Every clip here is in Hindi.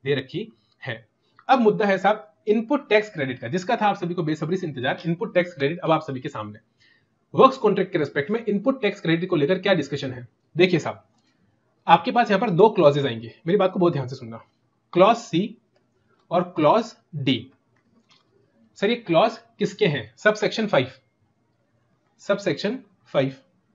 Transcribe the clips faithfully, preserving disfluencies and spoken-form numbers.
दे रखी है। अब मुद्दा है साहब इनपुट टैक्स क्रेडिट का, जिसका था आप सभी को बेसब्री से इंतजार। इनपुट टैक्स क्रेडिट अब आप सभी के सामने वर्क्स कॉन्ट्रैक्ट के रेस्पेक्ट में इनपुट टैक्स क्रेडिट को लेकर क्या डिस्कशन है। देखिए साहब, आपके पास यहां पर दो क्लॉजेज आएंगे, मेरी बात को बहुत ध्यान से सुनना, क्लॉज सी और क्लॉज डी। सर ये क्लॉज किसके हैं? Sub section five, sub section five.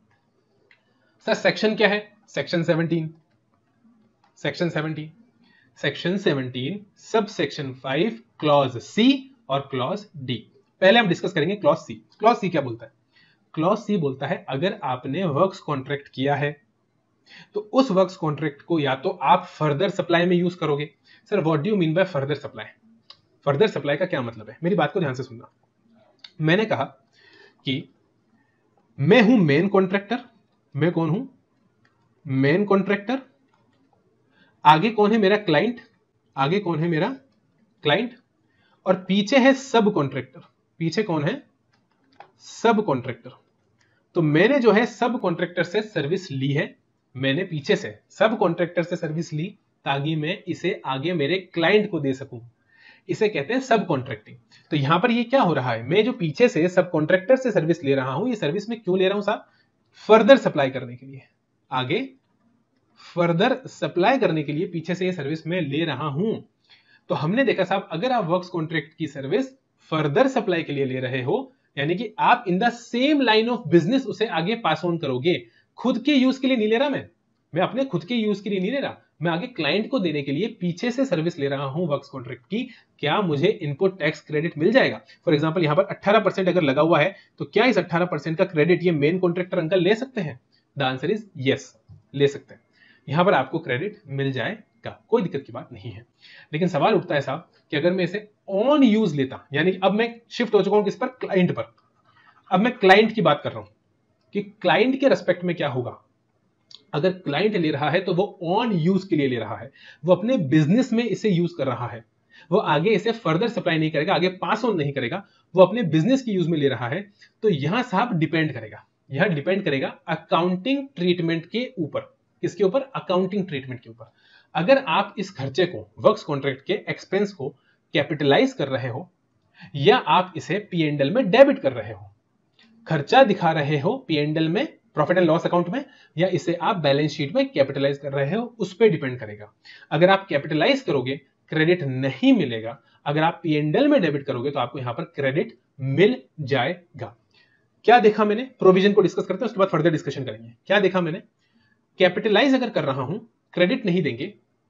Sir section क्या है? Section seventeen, section seventeen, section seventeen sub section five clause C और क्लॉज डी। पहले हम डिस्कस करेंगे क्लॉज सी। क्लॉज सी क्या बोलता है? क्लॉज सी बोलता है अगर आपने वर्क्स कॉन्ट्रैक्ट किया है तो उस वर्क्स कॉन्ट्रैक्ट को या तो आप फर्दर सप्लाई में यूज करोगे। Sir what do you mean by further supply? Further supply का क्या मतलब है? मेरी बात को ध्यान से सुनना। मैंने कहा कि मैं हूं मेन कॉन्ट्रैक्टर, मैं कौन हूं? Main contractor. आगे कौन है? मेरा क्लाइंट। आगे कौन है? मेरा क्लाइंट। और पीछे है सब कॉन्ट्रैक्टर। पीछे कौन है? सब कॉन्ट्रैक्टर। तो मैंने जो है सब कॉन्ट्रैक्टर से सर्विस ली है, मैंने पीछे से सब कॉन्ट्रैक्टर से सर्विस ली ताकि मैं इसे आगे मेरे क्लाइंट को दे सकूं। इसे कहते हैं सब कॉन्ट्रैक्टिंग। तो यहां पर ये क्या हो रहा है? मैं जो पीछे से सब कॉन्ट्रैक्टर से सर्विस ले रहा हूं, ये सर्विस में क्यों ले रहा हूं साहब? फर्दर सप्लाई करने के लिए, आगे फर्दर सप्लाई करने के लिए पीछे से ये सर्विस में ले रहा हूं। तो हमने देखा साहब, अगर आप वर्क्स कॉन्ट्रैक्ट की सर्विस फर्दर सप्लाई के लिए ले रहे हो, यानी कि आप in the same line of business उसे आगे पास ऑन करोगे। खुद के यूज के लिए नहीं ले रहा मैं मैं अपने खुद के यूज के लिए नहीं ले रहा, मैं आगे क्लाइंट को देने के लिए पीछे से सर्विस ले रहा हूं वर्क्स कॉन्ट्रैक्ट की। क्या मुझे इनपुट टैक्स क्रेडिट मिल जाएगा? फॉर एग्जांपल यहां पर अठारह परसेंट अगर लगा हुआ है तो क्या इस अठारह परसेंट का क्रेडिट ये मेन कॉन्ट्रैक्टर अंकल ले सकते हैं? द आंसर इज यस, ले सकते हैं। यहां पर आपको क्रेडिट मिल जाएगा, कोई दिक्कत की बात नहीं है। लेकिन सवाल उठता है साहब कि अगर मैं इसे ऑन यूज लेता, यानी कि अब मैं शिफ्ट हो चुका हूं किस पर? क्लाइंट पर। अब मैं क्लाइंट की बात कर रहा हूं कि क्लाइंट के रेस्पेक्ट में क्या होगा। अगर क्लाइंट ले रहा है तो वो ऑन यूज के लिए ले रहा है, वो अपने बिजनेस में इसे यूज कर रहा है, वो आगे इसे फर्दर सप्लाई नहीं करेगा, आगे पास ऑन नहीं करेगा, वो अपने बिजनेस की यूज में ले रहा है। तो यहां साहब डिपेंड करेगा, यह डिपेंड करेगा अकाउंटिंग ट्रीटमेंट के ऊपर। किसके ऊपर? अकाउंटिंग ट्रीटमेंट के ऊपर। अगर आप इस खर्चे को, वर्क्स कॉन्ट्रैक्ट के एक्सपेंस को कैपिटलाइज कर रहे हो या आप इसे पी एंड एल में डेबिट कर रहे हो, खर्चा दिखा रहे हो पी एंड एल में, प्रॉफिट एंड लॉस अकाउंट में, या इसे आप बैलेंस शीट में कैपिटलाइज कर रहे हो, उस पर डिपेंड करेगा। अगर आप कैपिटलाइज करोगे क्रेडिट नहीं मिलेगा, अगर आप पी एंड एल में डेबिट करोगे तो आपको यहां पर क्रेडिट मिल जाएगा। क्या देखा मैंने? प्रोविजन को डिस्कस करते हैं, उसके बाद फर्दर डिस्कशन करेंगे। क्या देखा मैंने? कैपिटलाइज अगर कर रहा हूं क्रेडिट नहीं देंगे,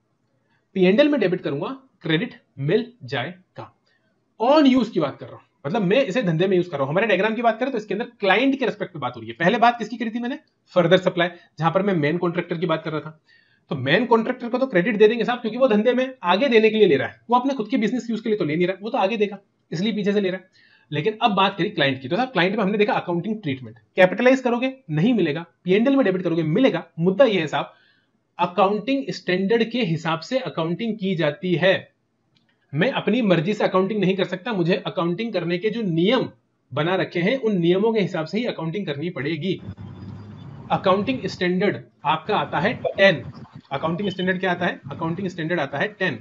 पी एंड एल में डेबिट करूंगा क्रेडिट मिल जाएगा। ऑन यूज की बात कर रहा हूं, मतलब मैं इसे धंधे में यूज कर रहा हूं। हमारे डायग्राम की बात करें तो इसके अंदर क्लाइंट के रेस्पेक्ट में बात हो रही है। पहले बात किसकी करी थी मैंने? फर्दर सप्लाई, जहां पर मैं मेन कॉन्ट्रैक्टर की बात कर रहा था। तो मेन कॉन्ट्रैक्टर को तो क्रेडिट दे देंगे साहब, क्योंकि वो धंधे में आगे देने के लिए ले रहा है, वो अपने खुद के बिजनेस यूज के लिए तो ले नहीं रहा, वो तो आगे देगा, इसलिए पीछे से ले रहा है। लेकिन अब बात करी क्लाइंट की, तो साहब क्लाइंट में हमने देखा अकाउंटिंग ट्रीटमेंट। कैपिटलाइज करोगे नहीं मिलेगा, पी एंड एल में डेबिट करोगे मिलेगा। मुद्दा यह है साहब, अकाउंटिंग स्टैंडर्ड के हिसाब से अकाउंटिंग की जाती है। मैं अपनी मर्जी से अकाउंटिंग नहीं कर सकता, मुझे अकाउंटिंग करने के जो नियम बना रखे हैं उन नियमों के हिसाब से ही अकाउंटिंग करनी पड़ेगी। अकाउंटिंग स्टैंडर्ड आपका आता है टेन। अकाउंटिंग स्टैंडर्ड क्या आता है? अकाउंटिंग स्टैंडर्ड आता है टेन।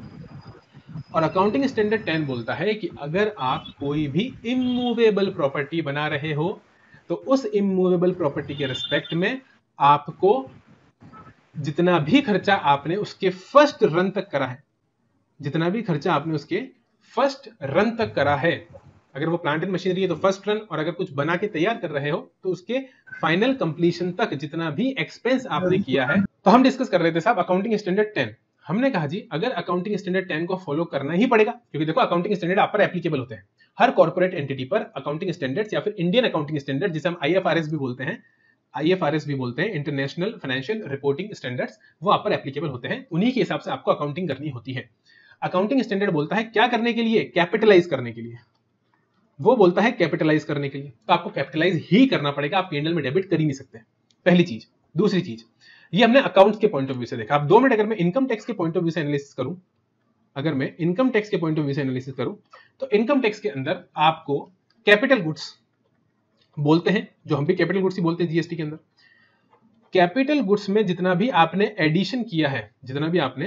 और अकाउंटिंग स्टैंडर्ड टेन बोलता है कि अगर आप कोई भी इमूवेबल प्रॉपर्टी बना रहे हो तो उस इमूवेबल प्रॉपर्टी के रिस्पेक्ट में आपको जितना भी खर्चा आपने उसके फर्स्ट रन तक करा है, जितना भी खर्चा आपने उसके फर्स्ट रन तक करा है, अगर वो प्लांट एंड मशीनरी है तो फर्स्ट रन, और अगर कुछ बना के तैयार कर रहे हो तो उसके फाइनल कंप्लीशन तक जितना भी एक्सपेंस आपने किया है। तो हम डिस्कस कर रहे थे साहब अकाउंटिंग स्टैंडर्ड टेन। हमने कहा जी अगर अकाउंटिंग स्टैंडर्ड टेन को फॉलो करना ही पड़ेगा, क्योंकि देखो अकाउंटिंग स्टैंडर्ड आप पर एप्लीकेबल होते हैं, हर कॉर्पोरेट एंटिटी पर अकाउंटिंग स्टैंडर्ड्स या फिर इंडियन अकाउंटिंग स्टैंडर्ड, जिसे हम आई एफ आर एस भी बोलते हैं, आई एफ आर एस भी बोलते हैं, इंटरनेशनल फाइनेंशियल रिपोर्टिंग स्टैंडर्ड्स, वो आप पर एप्लीकेबल होते हैं। उन्हीं के हिसाब से आपको अकाउंटिंग करनी होती है। अकाउंटिंग स्टैंडर्ड बोलता है क्या करने के लिए? कैपिटलाइज करने के लिए। वो बोलता है कैपिटलाइज करने के लिए, तो आपको कैपिटलाइज ही करना पड़ेगा, आप पी एंड एल में डेबिट कर ही नहीं सकते। पहली चीज। दूसरी चीज, ये हमने अकाउंट्स के पॉइंट ऑफ व्यू से देखा। अब दो मिनट अगर मैं इनकम टैक्स के पॉइंट ऑफ व्यू से एनालिसिस करूं, अगर मैं इनकम टैक्स के पॉइंट ऑफ व्यू से एनालिसिस करूं तो इनकम टैक्स के अंदर आपको कैपिटल गुड्स बोलते हैं, जो हम भी कैपिटल गुड्स ही बोलते हैं जीएसटी के अंदर। कैपिटल गुड्स में जितना भी आपने एडिशन किया है, जितना भी आपने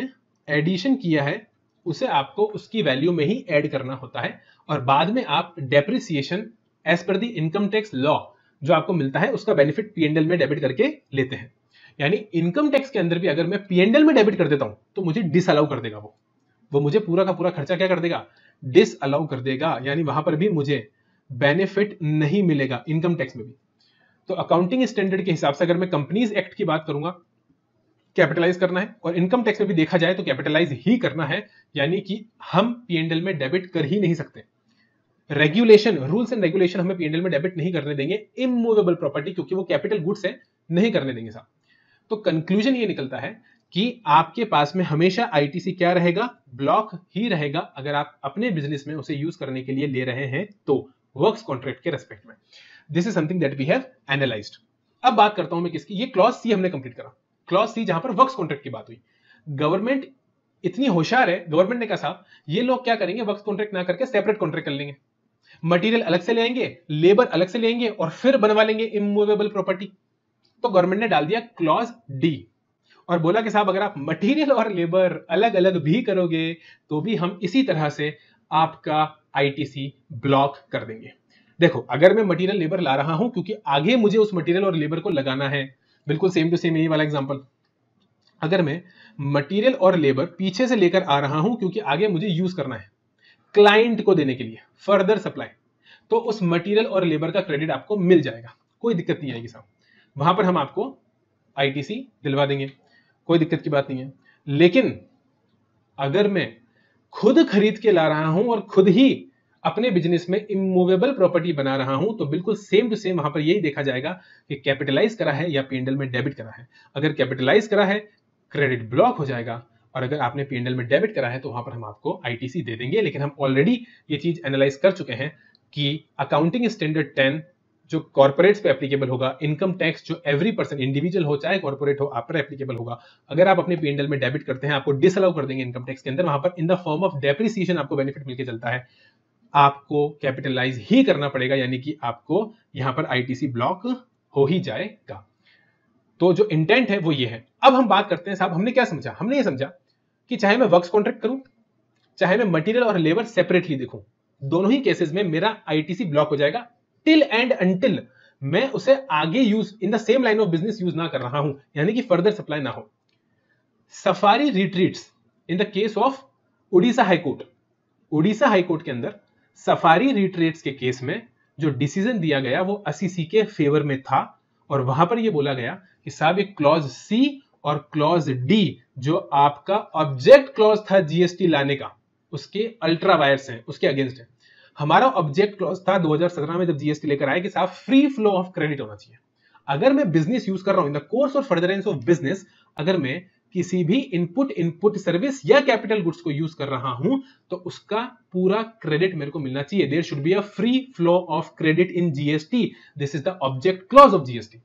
एडिशन किया है उसे आपको उसकी वैल्यू में ही ऐड करना होता है और बाद में आप depreciation as per the income tax law जो आपको मिलता है उसका बेनिफिट पी एंड एल में डेबिट करके लेते हैं। यानी इनकम टैक्स के अंदर भी अगर मैं पी एंड एल में डेबिट कर देता हूं तो मुझे डिस अलाउ कर देगा, वो वो मुझे पूरा का पूरा खर्चा क्या कर देगा, डिस अलाउ कर देगा। यानी वहां पर भी मुझे बेनिफिट नहीं मिलेगा इनकम टैक्स में भी। तो अकाउंटिंग स्टैंडर्ड के हिसाब से अगर मैं कंपनीज एक्ट की बात करूंगा, कैपिटलाइज करना है, और इनकम टैक्स में भी देखा जाए तो कैपिटलाइज ही करना है, यानी कि हम पी एंड एल में डेबिट कर ही नहीं सकते। रेगुलेशन, रूल्स एंड रेगुलेशन हमें पी एंड एल में डेबिट नहीं करने देंगे इमूवेबल प्रॉपर्टी, क्योंकि वो कैपिटल गुड्स है, नहीं करने देंगे साहब। तो कंक्लूजन ये निकलता है कि आपके पास में हमेशा आईटीसी क्या रहेगा, ब्लॉक ही रहेगा अगर आप अपने बिजनेस में उसे यूज करने के लिए ले रहे हैं तो वर्क्स कॉन्ट्रैक्ट के रेस्पेक्ट में। This is something that we have analysed. अब बात करता हूं मैं किसकी, ये क्लॉज सी हमने कंप्लीट करा, क्लॉज सी जहां पर वर्क्स कॉन्ट्रैक्ट की बात हुई। गवर्नमेंट इतनी होशियार है, गवर्नमेंट ने कहा साहब ये लोग क्या करेंगे, वर्क्स कॉन्ट्रैक्ट ना करके सेपरेट कॉन्ट्रैक्ट कर लेंगे, मटेरियल अलग से लेंगे, लेबर अलग से लेंगे और फिर बनवा लेंगे इमूवेबल प्रॉपर्टी। तो गवर्नमेंट ने डाल दिया क्लॉज डी और बोला कि साहब अगर आप मटेरियल और लेबर अलग अलग भी करोगे तो भी हम इसी तरह से आपका आईटीसी ब्लॉक कर देंगे। देखो अगर मैं मटेरियल लेबर ला रहा हूं क्योंकि आगे मुझे उस मटेरियल और लेबर को लगाना है, बिल्कुल सेम टू सेम यही वाला एग्जांपल। अगर मैं मटेरियल और लेबर पीछे से लेकर आ रहा हूं क्योंकि आगे मुझे यूज करना है क्लाइंट को देने के लिए फर्दर सप्लाई, तो उस मटेरियल और लेबर का क्रेडिट आपको मिल जाएगा, कोई दिक्कत नहीं आएगी साहब। वहां पर हम आपको आईटीसी दिलवा देंगे, कोई दिक्कत की बात नहीं है। लेकिन अगर मैं खुद खरीद के ला रहा हूं और खुद ही अपने बिजनेस में इमूवेबल प्रॉपर्टी बना रहा हूं तो बिल्कुल सेम टू सेम वहां पर यही देखा जाएगा कि कैपिटलाइज करा है या पी एंड एल में डेबिट करा है। अगर कैपिटलाइज करा है क्रेडिट ब्लॉक हो जाएगा, और अगर आपने पी एंड एल में डेबिट करा है तो वहां पर हम आपको आईटीसी दे देंगे। लेकिन हम ऑलरेडी ये चीज एनालाइज कर चुके हैं कि अकाउंटिंग स्टैंडर्ड टेन जो कॉर्पोरेट्स पे एप्लीकेबल होगा, इनकम टैक्स जो एवरी पर्सन इंडिविजुअल हो चाहे कॉर्पोरेट हो आप पर एप्लीकेबल होगा। अगर आप अपने पी एंड एल में डेबिट करते हैं आपको डिसअलाउ कर देंगे इनकम टैक्स के अंदर, वहां पर in the form of depreciation आपको बेनिफिट मिलकर चलता है, आपको कैपिटलाइज ही करना पड़ेगा, यानी कि आपको यहां पर आईटीसी ब्लॉक हो ही जाएगा। तो जो इंटेंट है वो ये है। अब हम बात करते हैं साहब हमने क्या समझा, हमने ये समझा कि चाहे मैं वर्क्स कॉन्ट्रैक्ट करूं चाहे मैं मटेरियल और लेबर सेपरेटली देखूं, दोनों ही केसेस में मेरा आईटीसी ब्लॉक हो जाएगा टिल एंड अंटिल मैं उसे आगे use in the same line of business use ना कर रहा हूं, यानी कि फर्दर सप्लाई ना हो। Safari Retreats in the case of Orissa high court, Orissa high court के अंदर सफारी रिट्रीट्स के केस में जो डिसीजन दिया गया वो अस्सी सी के फेवर में था, और वहां पर यह बोला गया कि साहब एक क्लॉज सी और क्लॉज डी जो आपका ऑब्जेक्ट क्लॉज था जीएसटी लाने का उसके अल्ट्रा वायर्स हैं, उसके अगेंस्ट है। हमारा ऑब्जेक्ट क्लॉज था दो हज़ार सत्रह में जब जीएसटी लेकर आए कि साहब फ्री फ्लो ऑफ क्रेडिट होना चाहिए। अगर मैं बिजनेस यूज कर रहा हूं इन द कोर्स और फर्दरेंस ऑफ बिजनेस, अगर मैं किसी भी इनपुट इनपुट सर्विस या कैपिटल गुड्स को यूज कर रहा हूं तो उसका पूरा क्रेडिट मेरे को मिलना चाहिए। There should be a free flow of credit in GST, this is the object clause of GST.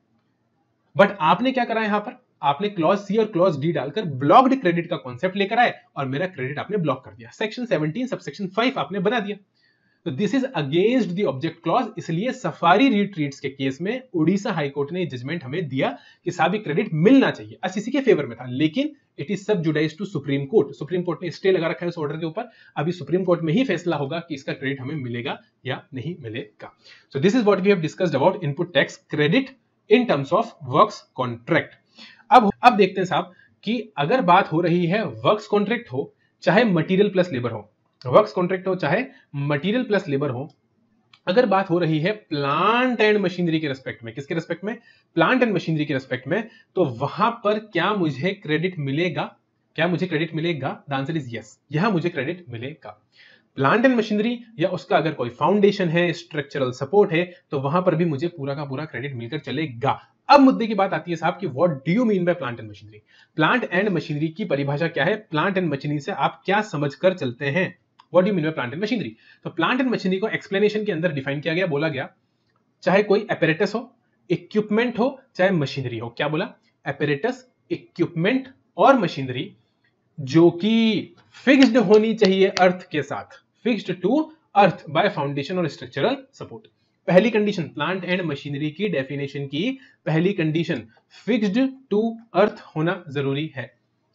But आपने क्या करा यहां पर, आपने क्लॉज सी और क्लॉज डी डालकर ब्लॉक्ड क्रेडिट का कॉन्सेप्ट लेकर आए और मेरा क्रेडिट आपने ब्लॉक कर दिया, सेक्शन सेवनटीन सबसेक्शन फाइव आपने बना दिया। तो this is against the object clause. इसलिए सफारी रिट्रीट्स के केस में उड़ीसा हाईकोर्ट ने जजमेंट हमें दिया कि साहब क्रेडिट मिलना चाहिए, अस्सी के फेवर में था, लेकिन it is sub judice to Supreme Court. Supreme Court ने स्टे लगा रखा है उस ऑर्डर के ऊपर, अभी सुप्रीम कोर्ट में ही फैसला होगा कि इसका क्रेडिट हमें मिलेगा या नहीं मिलेगा। So this is what we have discussed about input tax credit in terms of works contract. अब अब देखते हैं साहब कि अगर बात हो रही है वर्क्स कॉन्ट्रैक्ट हो चाहे मटेरियल प्लस लेबर हो, वर्क्स कॉन्ट्रैक्ट हो चाहे मटेरियल प्लस लेबर हो, अगर बात हो रही है प्लांट एंड मशीनरी के रेस्पेक्ट में, किसके रेस्पेक्ट में, प्लांट एंड मशीनरी के रेस्पेक्ट में, तो वहां पर क्या मुझे क्रेडिट मिलेगा, क्या मुझे क्रेडिट मिलेगा? द आंसर इज यस, यहां मुझे क्रेडिट मिलेगा। प्लांट एंड मशीनरी या उसका अगर कोई फाउंडेशन है, स्ट्रक्चरल सपोर्ट है, तो वहां पर भी मुझे पूरा का पूरा क्रेडिट मिलकर चलेगा। अब मुद्दे की बात आती है साहब कि what do you mean by plant and machinery. Plant and machinery की परिभाषा क्या है, प्लांट एंड मशीनरी से आप क्या समझकर चलते हैं, what do you mean by plant and machinery. तो प्लांट एंड मशीनरी को एक्सप्लेनेशन के अंदर डिफाइन किया गया, बोला गया चाहे कोई एपेरेटस हो, इक्विपमेंट हो, चाहे मशीनरी हो, क्या बोला, एपेरेटस, इक्विपमेंट और मशीनरी जो कि फिक्स्ड होनी चाहिए अर्थ के साथ, fixed to earth by foundation और स्ट्रक्चरल सपोर्ट। पहली कंडीशन, प्लांट एंड मशीनरी की डेफिनेशन की पहली कंडीशन फिक्स्ड टू अर्थ होना जरूरी है।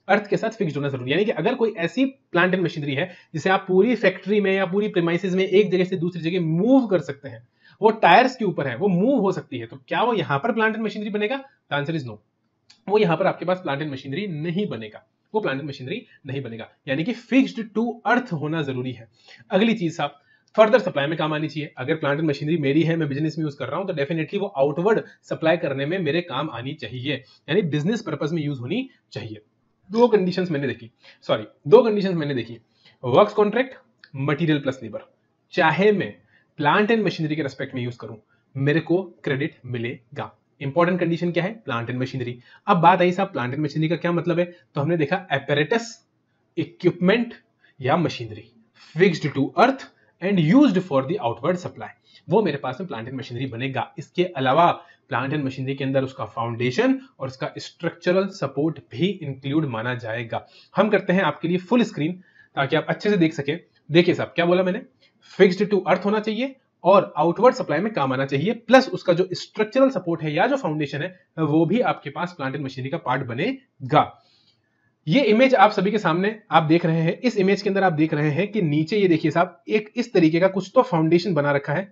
अर्थ के साथ फिक्स्ड होना जरूरी है। यानी कि अगर कोई ऐसी प्लांट एंड मशीनरी है जिसे आप पूरी फैक्ट्री में या पूरी प्रीमाइसेस में एक जगह से दूसरी जगह मूव कर सकते हैं, वो टायर्स के ऊपर है, वो मूव हो सकती है, तो क्या वो यहां पर प्लांट एंड मशीनरी बनेगा? The answer is no. वो यहां पर आपके पास प्लांट एंड मशीनरी नहीं बनेगा, वो प्लांट एंड मशीनरी नहीं बनेगा। यानी कि फिक्स्ड टू अर्थ होना जरूरी है। अगली चीज साहब, फर्दर सप्लाई में काम आनी चाहिए। अगर प्लांट एंड मशीनरी मेरी है, मैं बिजनेस में यूज कर रहा हूं, तो डेफिनेटली वो आउटवर्ड सप्लाई करने में मेरे काम आनी चाहिए, यानी बिजनेस पर्पस में यूज होनी चाहिए। दो कंडीशंस मैंने देखी, सॉरी दो कंडीशंस मैंने देखी, works contract, material plus labour. चाहे मैं प्लांट एंड मशीनरी के रेस्पेक्ट में यूज करूं, मेरे को क्रेडिट मिलेगा। इंपॉर्टेंट कंडीशन क्या है? Plant and machinery. अब बात आई साहब प्लांट एंड मशीनरी का क्या मतलब है, तो हमने देखा एपैरेटस, इक्विपमेंट या machinery fixed to earth and used for the outward supply, वो मेरे पास में प्लांट एंड मशीनरी बनेगा। इसके अलावा प्लांट एंड मशीनरी के अंदर उसका फाउंडेशन और उसका स्ट्रक्चरल सपोर्ट भी इंक्लूड माना जाएगा। हम करते हैं आपके लिए फुल स्क्रीन ताकि आप अच्छे से देख सके। देखिए साहब क्या बोला मैंने, फिक्स्ड टू अर्थ होना चाहिए और आउटवर्ड सप्लाई में काम आना चाहिए, प्लस उसका जो स्ट्रक्चरल सपोर्ट है या जो फाउंडेशन है वो भी आपके पास प्लांट एंड मशीनरी का पार्ट बनेगा। ये इमेज आप सभी के सामने आप देख रहे हैं। इस इमेज के अंदर आप देख रहे हैं कि नीचे ये देखिए साहब एक इस तरीके का कुछ तो फाउंडेशन बना रखा है,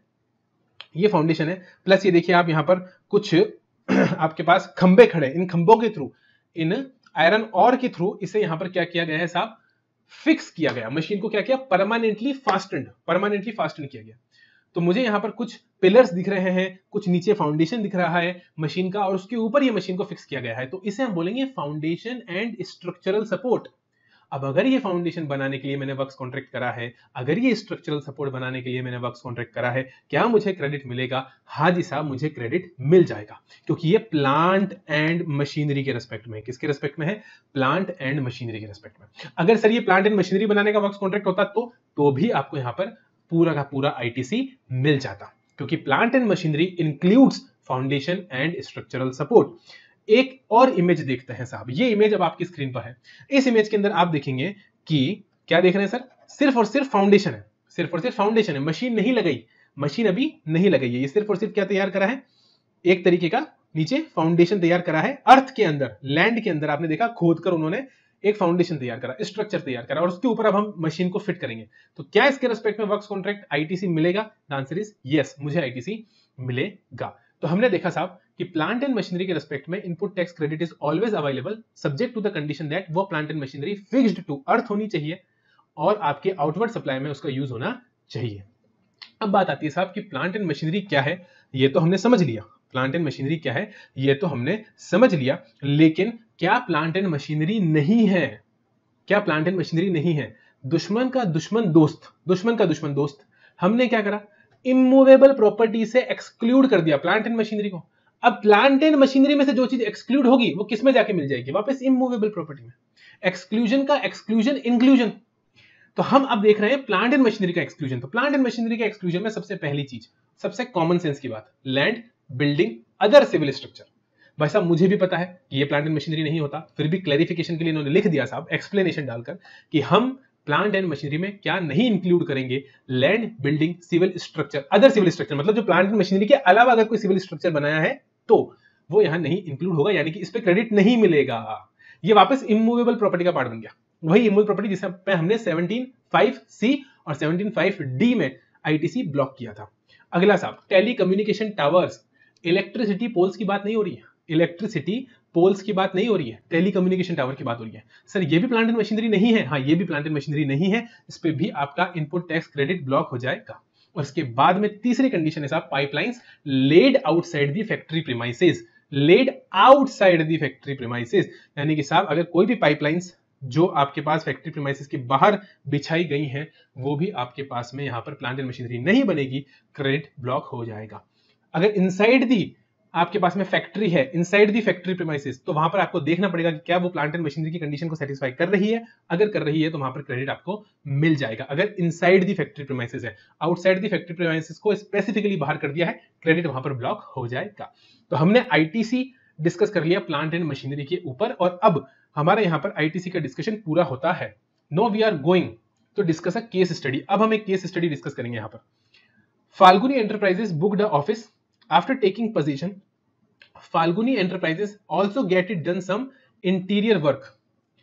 ये फाउंडेशन है, प्लस ये देखिए आप यहां पर कुछ आपके पास खंबे खड़े, इन खंबों के थ्रू, इन आयरन और के थ्रू इसे यहां पर क्या किया गया है साहब, फिक्स किया गया। मशीन को क्या किया, परमानेंटली फास्टेंड, परमानेंटली फास्टेंड किया गया। तो मुझे यहां पर कुछ पिलर्स दिख रहे हैं, कुछ नीचे फाउंडेशन दिख रहा है मशीन का, और उसके ऊपर ये मशीन को फिक्स किया गया है, तो इसे हम बोलेंगे फाउंडेशन एंड स्ट्रक्चरल सपोर्ट। अब अगर ये फाउंडेशन बनाने के लिए मैंने वर्क्स कॉन्ट्रैक्ट करा है, अगर ये स्ट्रक्चरल सपोर्ट बनाने के लिए मैंने वर्क्स कॉन्ट्रैक्ट करा है, क्या मुझे क्रेडिट मिलेगा? हाँ जी साहब, मुझे क्रेडिट मिल जाएगा, क्योंकि ये प्लांट एंड मशीनरी के रेस्पेक्ट में, किसके रेस्पेक्ट में है? प्लांट एंड मशीनरी के रेस्पेक्ट में। अगर सर ये प्लांट एंड मशीनरी बनाने का वर्क्स कॉन्ट्रैक्ट होता तो तो भी आपको यहाँ पर पूरा का पूरा आईटीसी मिल जाता, क्योंकि plant and machinery includes foundation and structural support. एक और इमेज देखते हैं साहब, ये इमेज अब आपकी स्क्रीन पर है। इस इमेज के अंदर आप देखेंगे कि क्या देख रहे हैं सर, सिर्फ और सिर्फ फाउंडेशन है, सिर्फ और सिर्फ फाउंडेशन है, मशीन नहीं लगाई, मशीन अभी नहीं लगाई है। ये सिर्फ और सिर्फ क्या तैयार करा है, एक तरीके का नीचे फाउंडेशन तैयार करा है, अर्थ के अंदर, लैंड के अंदर आपने देखा खोदकर उन्होंने एक फाउंडेशन तैयार करा, स्ट्रक्चर तैयार करा, और उसके ऊपर अब हम मशीन को फिट करेंगे। तो क्या इसके रेस्पेक्ट में वर्क्स कॉन्ट्रैक्ट आईटीसी मिलेगा? द आंसर इज यस, मुझे आईटीसी मिलेगा। तो हमने देखा साहब कि प्लांट एंड मशीनरी के रेस्पेक्ट में input tax credit is always available subject to the condition that वो plant and machinery fixed to earth होनी चाहिए और आपके आउटवर्ड सप्लाई में उसका यूज होना चाहिए। अब बात आती है साहब कि प्लांट एंड मशीनरी क्या है, ये तो हमने समझ लिया, प्लांट एंड मशीनरी क्या है ये तो हमने समझ लिया, लेकिन क्या प्लांट एंड मशीनरी नहीं है? क्या प्लांट एंड मशीनरी नहीं है? दुश्मन का दुश्मन दोस्त, दुश्मन का दुश्मन दोस्त, हमने क्या करा, इमूवेबल प्रॉपर्टी से एक्सक्लूड कर दिया प्लांट एंड मशीनरी को। अब प्लांट एंड मशीनरी में से जो चीज एक्सक्लूड होगी वो किस में जाके मिल जाएगी? वापस इमूवेबल प्रॉपर्टी में। एक्सक्लूजन का एक्सक्लूजन इंक्लूजन, तो हम अब देख रहे हैं प्लांट एंड मशीनरी का एक्सक्लूजन। तो प्लांट एंड मशीनरी का एक्सक्लूजन में सबसे पहली चीज, सबसे कॉमन सेंस की बात, land, building, other civil structure. भाई साहब मुझे भी पता है कि ये प्लांट एंड मशीनरी नहीं होता, फिर भी क्लैरिफिकेशन के लिए इन्होंने लिख दिया साहब एक्सप्लेनेशन डालकर कि हम प्लांट एंड मशीनरी में क्या नहीं इंक्लूड करेंगे, land, building, civil structure, other civil structure, मतलब जो प्लांट एंड मशीनरी के अलावा अगर कोई सिविल स्ट्रक्चर बनाया है तो वो यहां नहीं इंक्लूड होगा, यानी कि इस पे क्रेडिट नहीं मिलेगा। ये वापस इमूवेबल प्रॉपर्टी का पार्ट बन गया, वही इमूवेबल प्रॉपर्टी जिसे पे हमने सेवनटीन फाइव सी और सेवनटीन फाइव डी में आईटीसी ब्लॉक किया था। अगला साहब, telecommunication towers, electricity poles की बात नहीं हो रही है, इलेक्ट्रिसिटी पोल्स की बात नहीं हो रही है, टेली कम्युनिकेशन टावर की बात हो रही है। सर ये भी प्लांट एंड मशीनरी नहीं है? हाँ ये भी प्लांट एंड मशीनरी नहीं है, इस पे भी आपका इनपुट टैक्स क्रेडिट ब्लॉक हो जाएगा। और इसके बाद में तीसरी कंडीशन है साहब, pipelines laid outside the factory premises, laid outside the factory premises, यानी कि साहब अगर कोई भी पाइपलाइंस जो आपके पास फैक्ट्री प्रीमाइसेस के बाहर बिछाई गई हैं वो भी आपके पास में यहां पर प्लांट एंड मशीनरी नहीं बनेगी, क्रेडिट ब्लॉक हो जाएगा। अगर इनसाइड दी आपके पास में फैक्ट्री है, इनसाइड दी फैक्ट्री प्रीमाइसेस, तो वहां पर आपको देखना पड़ेगा कि क्या वो प्लांट एंड मशीनरी की कंडीशन को सेटिस्फाई कर रही है, अगर कर रही है तो वहां पर क्रेडिट आपको मिल जाएगा। अगर इनसाइड दी फैक्ट्री प्रीमाइसेस है, आउटसाइड दी फैक्ट्री प्रीमाइसेस को स्पेसिफिकली बाहर कर दिया है, क्रेडिट वहां पर ब्लॉक हो जाएगा। तो हमने आईटीसी डिस्कस कर लिया प्लांट एंड मशीनरी के ऊपर, और अब हमारा यहाँ पर आईटीसी का डिस्कशन पूरा होता है। No we are going to discuss a case study. अब हम एक केस स्टडी डिस्कस करेंगे यहाँ पर। Falguni Enterprises booked a office after taking position. Falguni Enterprises also get it done some interior work.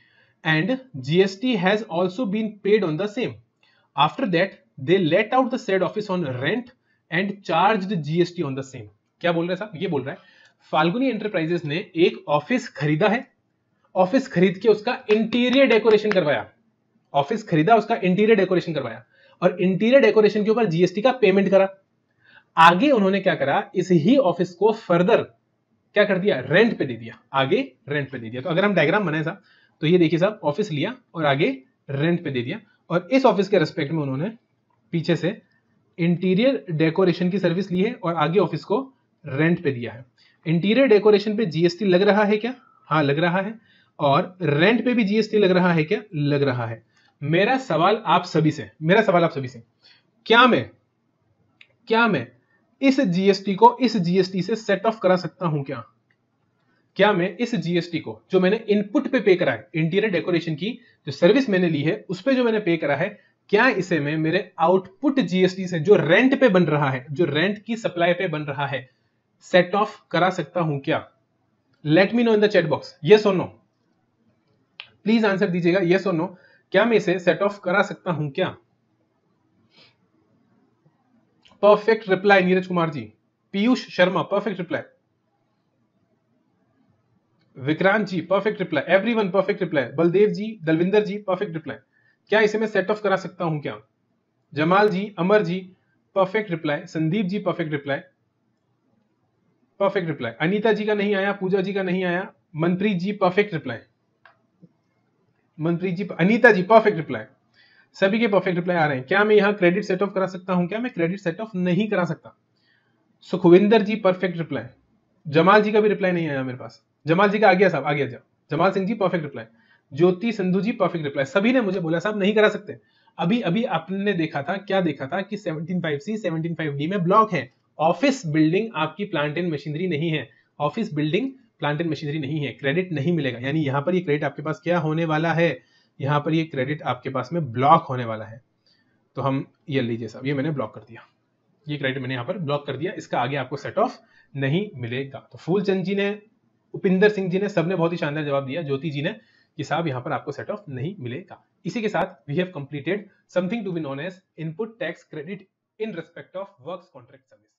and G S T has also been paid on the same. After that, they let out the said office on rent and charged G S T on the same. क्या बोल रहे हैं साहब? ये बोल रहा है फाल्गुनी एंटरप्राइजेस ने एक ऑफिस खरीदा है, ऑफिस खरीद के उसका इंटीरियर डेकोरेशन करवाया, ऑफिस खरीदा उसका इंटीरियर डेकोरेशन करवाया और इंटीरियर डेकोरेशन के ऊपर जीएसटी का पेमेंट करा। आगे उन्होंने क्या करा, इस ही ऑफिस को फर्दर क्या कर दिया, रेंट पे दे दिया, आगे रेंट पे दे दिया। तो अगर हम डायग्राम बनाए साहब तो ये देखिए साहब, ऑफिस लिया और आगे रेंट पे दे दिया और इस ऑफिस के रेस्पेक्ट में उन्होंने पीछे से इंटीरियर डेकोरेशन की सर्विस ली है और आगे ऑफिस को रेंट पे दिया है। इंटीरियर डेकोरेशन पे जीएसटी लग रहा है क्या? हाँ लग रहा है। और रेंट पे भी जीएसटी लग रहा है क्या? लग रहा है। मेरा सवाल आप सभी से मेरा सवाल आप सभी से क्या मैं क्या मैं इस जीएसटी को इस जीएसटी से सेट ऑफ करा सकता हूं क्या? क्या मैं इस जीएसटी को जो मैंने इनपुट पे पे करा है, इंटीरियर डेकोरेशन की जो सर्विस मैंने ली है उस पे जो मैंने पे करा है, क्या इसे मैं मेरे आउटपुट जीएसटी से जो रेंट पे बन रहा है, जो रेंट की सप्लाई पे बन रहा है, सेट ऑफ करा सकता हूं क्या? Let me know in the chat box, yes और नो, प्लीज आंसर दीजिएगा, यस और नो। क्या मैं इसे सेट ऑफ करा सकता हूं क्या? Perfect reply Neeraj Kumar ji, Piyush Sharma perfect reply, Vikrant ji perfect reply, everyone perfect reply, Baldev ji, Dalvinder ji perfect reply. क्या इसे मैं सेट ऑफ करा सकता हूं क्या? Jamal ji, Amar ji perfect reply, Sandeep ji perfect reply, perfect reply. Anita ji का नहीं आया, पूजा जी का नहीं आया, Manpreet ji perfect reply, Manpreet ji, Anita ji perfect reply, सभी के परफेक्ट रिप्लाई आ रहे हैं। क्या मैं यहां क्रेडिट सेट ऑफ करा सकता हूं क्या? मैं क्रेडिट सेट ऑफ नहीं करा सकता। सुखविंदर जी परफेक्ट रिप्लाई, जमाल जी का भी रिप्लाई नहीं आया मेरे पास, जमाल जी का आ गया साहब, आ गया जाओ, Jamal Singh ji perfect reply, Jyoti Sandhu ji perfect reply, सभी ने मुझे बोला साहब नहीं करा सकते। अभी अभी आपने देखा था, क्या देखा था कि seventeen five C seventeen five D में ब्लॉक है, ऑफिस बिल्डिंग आपकी प्लांट एंड मशीनरी नहीं है, office building plant and machinery नहीं है, क्रेडिट नहीं मिलेगा। यानी यहां पर ये क्रेडिट आपके पास क्या होने वाला है, यहां पर ये क्रेडिट आपके पास में ब्लॉक होने वाला है। तो हम ये लीजिए साहब, ये मैंने ब्लॉक कर दिया, ये क्रेडिट मैंने यहां पर ब्लॉक कर दिया, इसका आगे आपको सेट ऑफ नहीं मिलेगा। तो फूलचंद जी ने, उपिंदर सिंह जी ने, सबने बहुत ही शानदार जवाब दिया, ज्योति जी ने कि साहब यहां पर आपको सेट ऑफ नहीं मिलेगा। इसी के साथ we have completed something to be known as input tax credit in respect of works contract service.